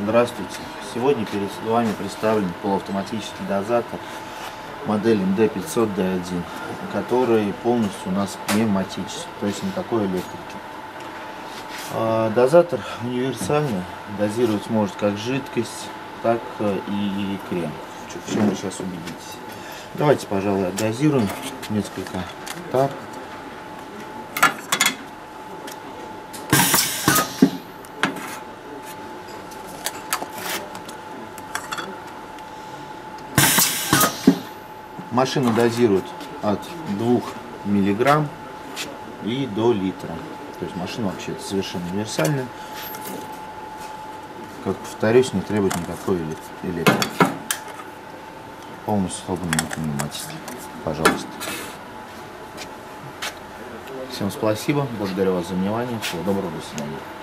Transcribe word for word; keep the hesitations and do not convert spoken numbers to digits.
Здравствуйте! Сегодня перед вами представлен полуавтоматический дозатор модели эм дэ пятьсот дэ один, который полностью у нас пневматический, то есть никакой электрики. Дозатор универсальный, дозировать может как жидкость, так и крем, в чем вы сейчас убедитесь. Давайте, пожалуй, отдозируем несколько тар. Машина дозирует от двух миллиграмм и до литра. То есть машина вообще совершенно универсальная. Как повторюсь, не требует никакой электрики. Полностью сломанный пневматический. Пожалуйста. Всем спасибо. Благодарю вас за внимание. Всего доброго. До свидания.